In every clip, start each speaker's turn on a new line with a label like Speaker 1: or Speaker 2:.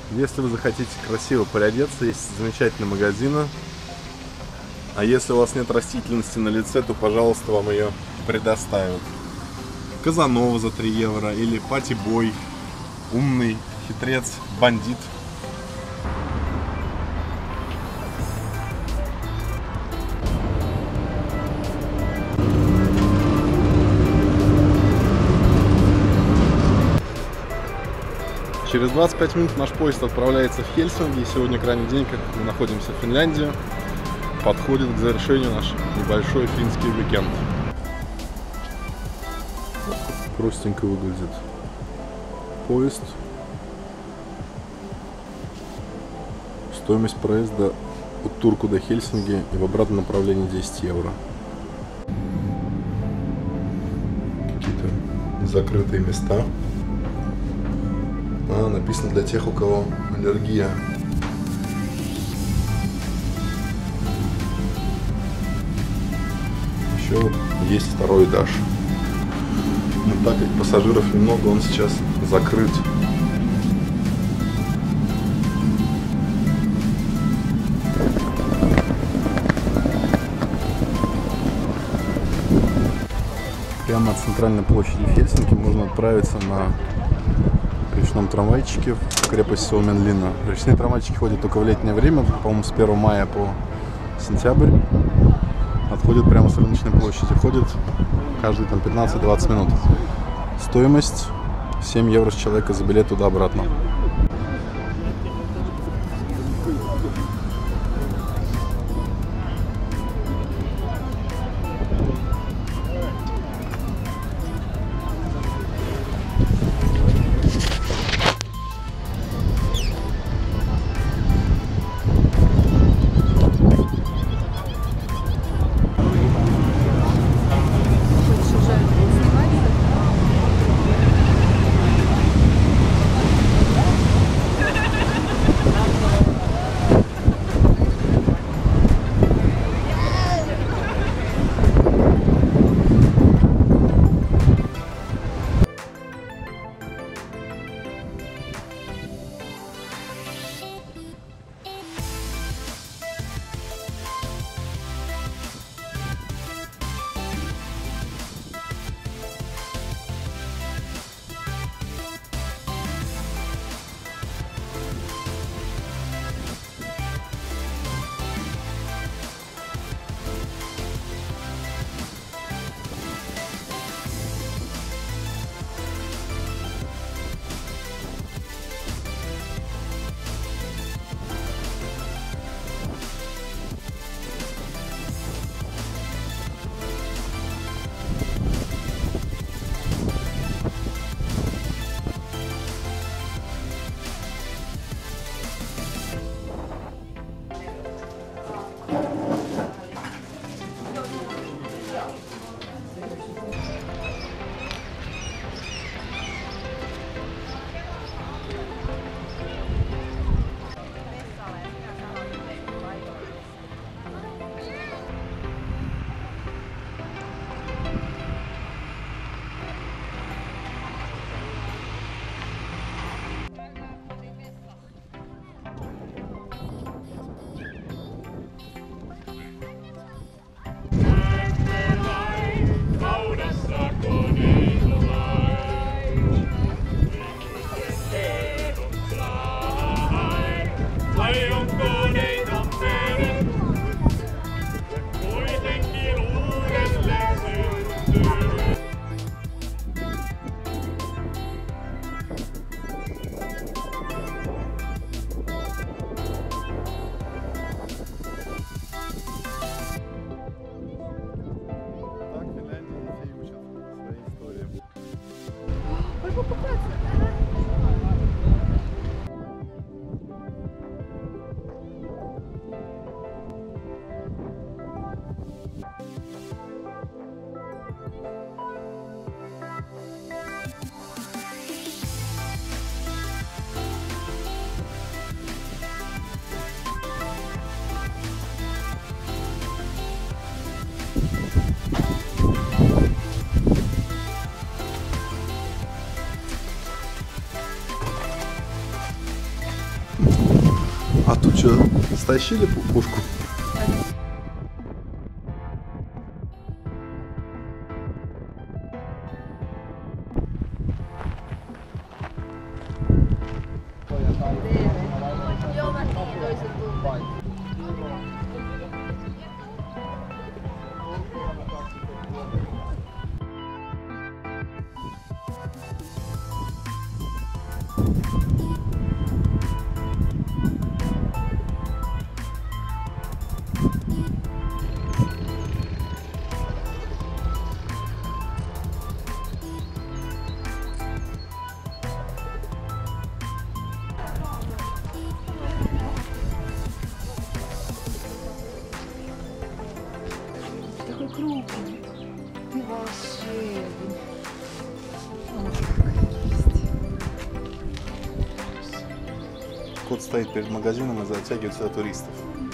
Speaker 1: Если вы захотите красиво приодеться, есть замечательные магазины. А если у вас нет растительности на лице, то, пожалуйста, вам ее предоставят. Казанова за 3 евро или Пати-бой, умный, хитрец, бандит. Через 25 минут наш поезд отправляется в Хельсинки. Сегодня крайний день, как мы находимся в Финляндии. Подходит к завершению наш небольшой финский уикенд. Простенько выглядит поезд. Стоимость проезда от Турку до Хельсинки и в обратном направлении 10 евро. Какие-то закрытые места. Написано для тех, у кого аллергия. Еще есть второй этаж. Но так как пассажиров немного, он сейчас закрыт. Прямо от центральной площади Хельсинки можно отправиться на речном трамвайчике в крепость Суоменлинна. Речные трамвайчики ходят только в летнее время, по-моему, с 1 мая по сентябрь. Отходят прямо с рыночной площади. Ходят каждые 15-20 минут. Стоимость 7 евро с человека за билет туда-обратно. А тут что, стащили пушку?
Speaker 2: Такой крупный. Ты волшебный.
Speaker 1: Кот стоит перед магазином и затягивает сюда туристов.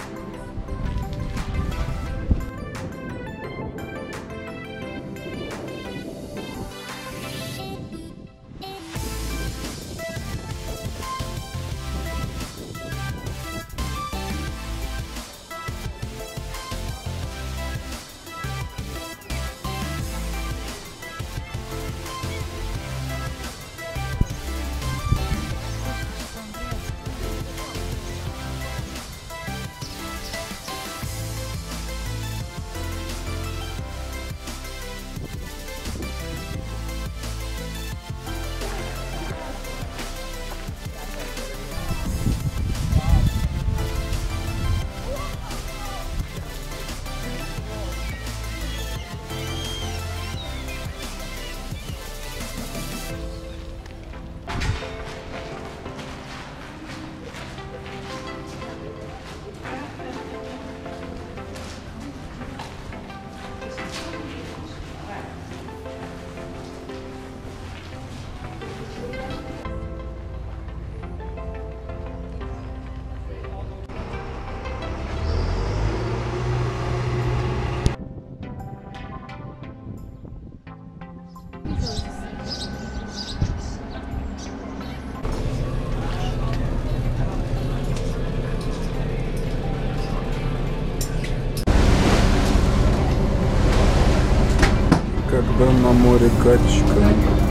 Speaker 1: Когда на море качка.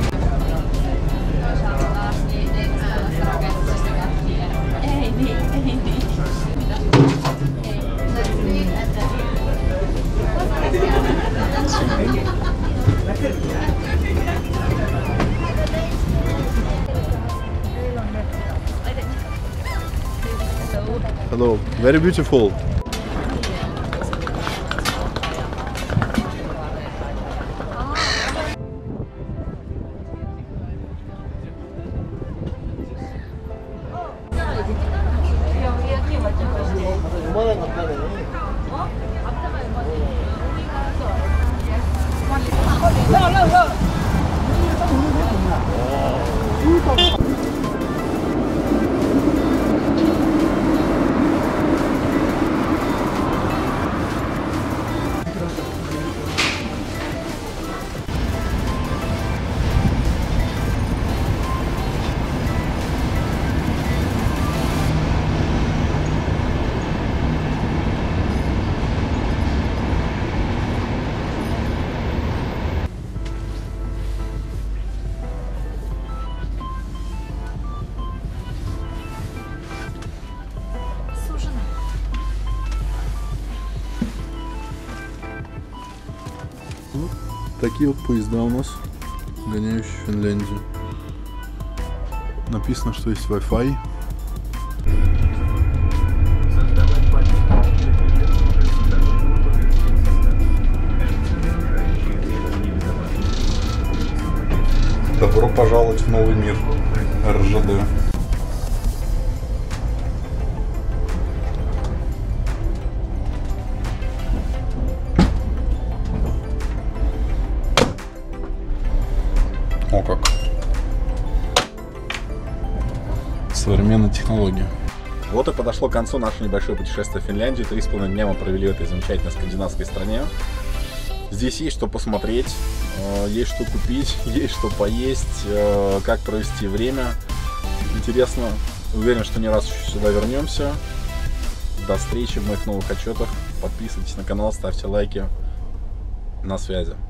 Speaker 1: Hello, very beautiful. Вот такие вот поезда у нас, гоняющие Финляндию. Написано, что есть Wi-Fi. Добро пожаловать в новый мир РЖД. О как! Современная технология. Вот и подошло к концу наше небольшое путешествие в Финляндию. 3,5 дня мы провели в этой замечательной скандинавской стране. Здесь есть что посмотреть, есть что купить, есть что поесть, как провести время. Интересно, уверен, что не раз еще сюда вернемся. До встречи в моих новых отчетах. Подписывайтесь на канал, ставьте лайки. На связи.